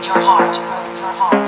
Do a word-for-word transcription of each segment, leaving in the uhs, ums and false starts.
your heart, your heart.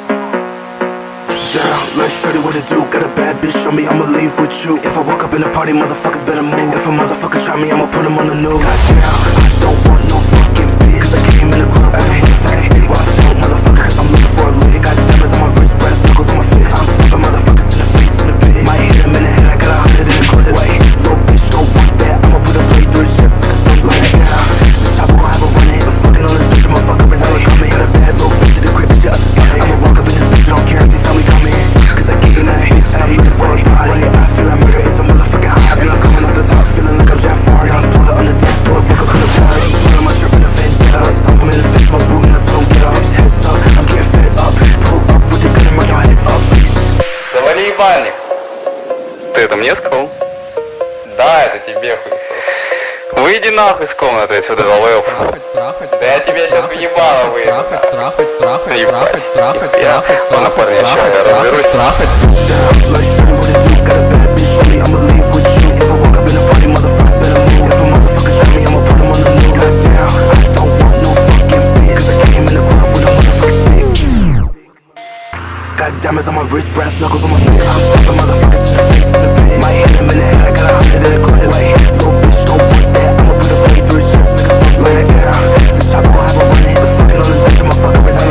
Down, like shorty, what to do? Got a bad bitch on me, I'ma leave with you. If I walk up in the party, motherfuckers better move. If a motherfucker try me, I'ma put him on the news. Goddamn, I don't want no fucking bitch, cause I came in the club with a motherfucking stick. Watch out, motherfucker, cause I'm looking for a lick. Got diamonds on my wrist, brass knuckles on my fist. I'm slapping motherfuckers in the face in the pit. Might hit him in the head, I got a hundred in the clip. Wait, little bitch, don't want that. I'ma put a blade through his chest like a thumb like down. This chopper gon' have a run it. But fucking on this bitch, I'ma fuck her until I come in. Got a bad little bitch in the crib, and shit up to something. I'ma walk up in this bitch, I don't care if they tell me come in. Cause I get in that bitch, and I'm looking for a body. I feel like murder is a motherfucking hobby. I'm coming off the top, feeling like I'm Jafar. I'm blood on the dance floor, broke up in the party. Put on my shirt from the vendetta. Like something in the face, my boot nuts don't get off. Heads up, I'm getting fed up. Pull up with the gun and mark your head up, bitch. Завали ебальник. Ты это мне сказал? Да, это тебе хуй. Выйди нахуй с комнаты отсюда, долбоёб. Да я тебе сейчас в ебало выйду. Трахать, трахать, трахать, трахать, трахать, Я трахать, на парня сейчас трахать, разберусь. трахать. Down, like shorty, what to do? Got a bad bitch on me, I'ma leave with you. If I walk up in the party, motherfuckers better move. If a motherfucker try me, I'ma put him on the news. Goddamn, I don't want no fucking bitch, cause I came in the club with a motherfucking stick. Got diamonds on my wrist, brass knuckles on my fist. I'm slapping motherfuckers in the face in the pit. Might hit him in the head, I got a hundred in the clip. Wait, little bitch, don't want that. I'ma put a blade through his chest like a thumb like down. This chopper gon' have a run it. But fucking on this bitch, I'ma fuck her until